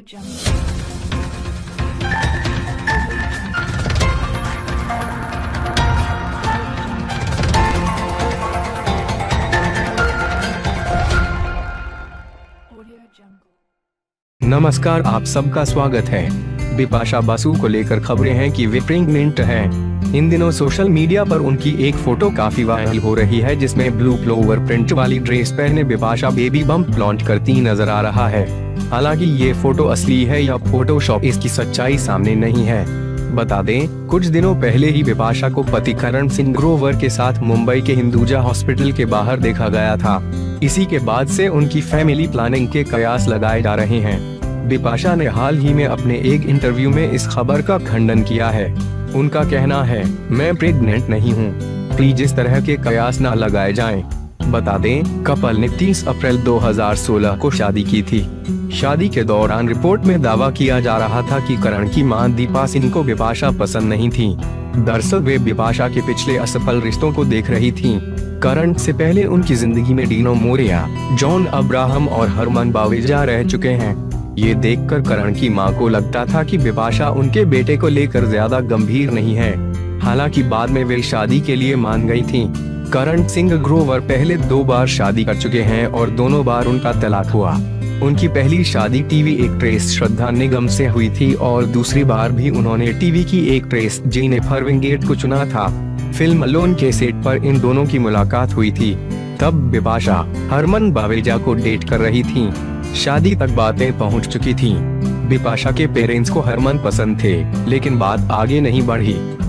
नमस्कार, आप सबका स्वागत है। बिपाशा बासु को लेकर खबरें हैं कि वे प्रेग्नेंट हैं। इन दिनों सोशल मीडिया पर उनकी एक फोटो काफी वायरल हो रही है, जिसमें ब्लू फ्लोवर प्रिंट वाली ड्रेस पहने बिपाशा बेबी बम्प लॉन्च करती नजर आ रहा है। हालांकि ये फोटो असली है या फोटोशॉप, इसकी सच्चाई सामने नहीं है। बता दें, कुछ दिनों पहले ही बिपाशा को पति करण सिंह ग्रोवर के साथ मुंबई के हिंदुजा हॉस्पिटल के बाहर देखा गया था। इसी के बाद से उनकी फैमिली प्लानिंग के कयास लगाए जा रहे हैं। बिपाशा ने हाल ही में अपने एक इंटरव्यू में इस खबर का खंडन किया है। उनका कहना है, मैं प्रेग्नेंट नहीं हूँ, प्लीज इस तरह के कयास न लगाए जाएं। बता दें, कपल ने 30 अप्रैल 2016 को शादी की थी। शादी के दौरान रिपोर्ट में दावा किया जा रहा था कि करण की मां दीपा सिंह को बिपाशा पसंद नहीं थी। दरअसल वे बिपाशा के पिछले असफल रिश्तों को देख रही थीं। करण से पहले उनकी जिंदगी में डिनो मोरिया, जॉन अब्राहम और हरमन बावेजा रह चुके हैं। ये देखकर करण की मां को लगता था कि बिपाशा उनके बेटे को लेकर ज्यादा गंभीर नहीं है। हालांकि बाद में वे शादी के लिए मान गई थीं। करण सिंह ग्रोवर पहले 2 बार शादी कर चुके हैं और दोनों बार उनका तलाक हुआ। उनकी पहली शादी टीवी एक्ट्रेस श्रद्धा निगम से हुई थी और दूसरी बार भी उन्होंने टीवी की एक्ट्रेस जेनिफर विंगेट को चुना था। फिल्म अलोन के सेट पर इन दोनों की मुलाकात हुई थी। तब बिपाशा हरमन बावेजा को डेट कर रही थीं। शादी तक बातें पहुंच चुकी थीं। बिपाशा के पेरेंट्स को हरमन पसंद थे, लेकिन बात आगे नहीं बढ़ी।